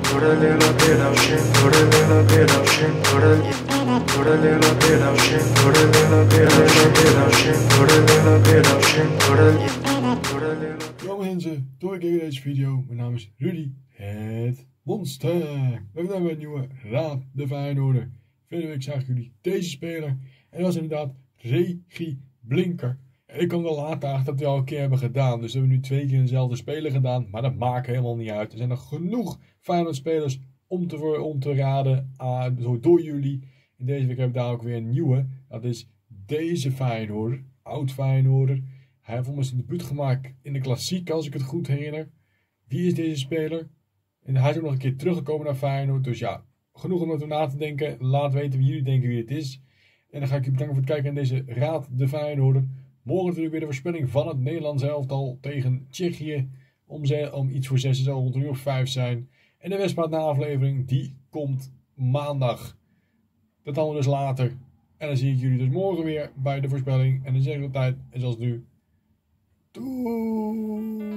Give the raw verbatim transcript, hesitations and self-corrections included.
put a little bit of shit, put a little bit of shit, put a put a little bit of shit, put a little bit of shit, of shit, put a little bit of shit, put a put a little. Yo mensen, doe ik in deze video. Mijn naam is Rudy, het monster. We hebben weer een nieuwe Raad de Feyenoorder. Vorige week zagen jullie deze speler. En dat was inderdaad Regie Blinker. En ik kwam wel later achter dat we al een keer hebben gedaan. Dus we hebben nu twee keer dezelfde speler gedaan. Maar dat maakt helemaal niet uit. Er zijn nog genoeg Feyenoord spelers om te, om te raden. Uh, zo door jullie. En deze week hebben we daar ook weer een nieuwe. Dat is deze Feyenoorder. Oud Feyenoorder. Hij heeft volgens zijn debuut gemaakt in de klassiek, als ik het goed herinner. Wie is deze speler? En hij is ook nog een keer teruggekomen naar Feyenoord. Dus ja, genoeg om over na te denken. Laat weten wie jullie denken wie het is. En dan ga ik je bedanken voor het kijken naar deze Raad de Feyenoorder. Morgen natuurlijk weer de voorspelling van het Nederlands elftal tegen Tsjechië. Om, ze, om iets voor zes, zal rond een uur of vijf zijn. En de Westmaat na aflevering, die komt maandag. Dat allemaal dus later. En dan zie ik jullie dus morgen weer bij de voorspelling. En dan zeg ik altijd, en zoals nu, doei!